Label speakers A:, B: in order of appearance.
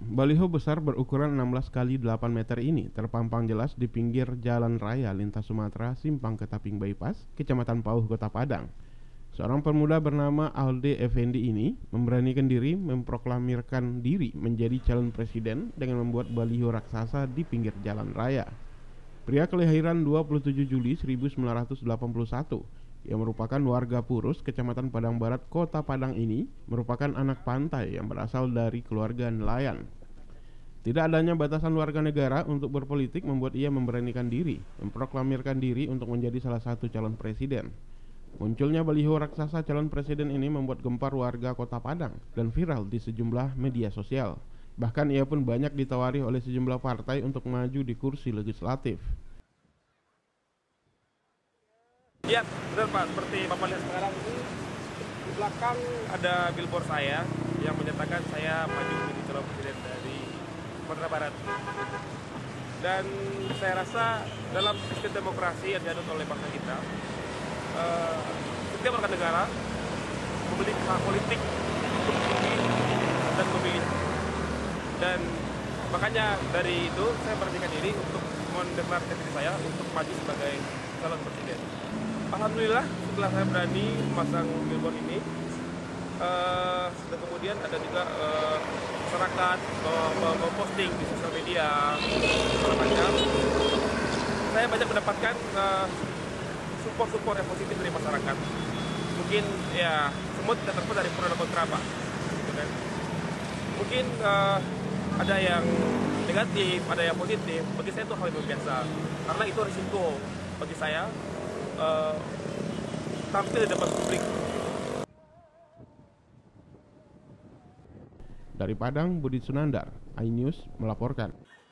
A: baliho besar berukuran 16 kali 8 meter ini terpampang jelas di pinggir jalan raya lintas Sumatera Simpang Ketaping Bypass, Kecamatan Pauh, Kota Padang. Seorang pemuda bernama Alde Effendi ini memberanikan diri memproklamirkan diri menjadi calon presiden dengan membuat baliho raksasa di pinggir jalan raya. Pria kelahiran 27 Juli 1981 yang merupakan warga Purus, Kecamatan Padang Barat, Kota Padang ini merupakan anak pantai yang berasal dari keluarga nelayan. Tidak adanya batasan warga negara untuk berpolitik membuat ia memberanikan diri, memproklamirkan diri untuk menjadi salah satu calon presiden. Munculnya baliho raksasa calon presiden ini membuat gempar warga Kota Padang dan viral di sejumlah media sosial. Bahkan ia pun banyak ditawari oleh sejumlah partai untuk maju di kursi legislatif.
B: Ya, benar Pak. Seperti Bapak lihat sekarang ini, di belakang ada billboard saya yang menyatakan saya maju menjadi calon presiden dari Sumatera Barat. Dan saya rasa dalam sistem demokrasi yang dianut oleh bangsa kita, setiap warga negara memiliki hak politik untuk memilih dan memilih. Dan makanya dari itu saya beranikan diri untuk mendeklarasikan diri saya untuk maju sebagai calon presiden. Alhamdulillah setelah saya berani memasang billboard ini, dan kemudian ada juga masyarakat memposting di sosial media segala macam, saya banyak mendapatkan support yang positif dari masyarakat. Mungkin ya semua tidak terlepas dari pro dan kontra Pak, gitu kan. Mungkin ada yang negatif, ada yang positif. Bagi saya itu hal yang biasa, karena itu risiko bagi saya tampil di depan publik.
A: Dari Padang, Budi Sunandar, iNews melaporkan.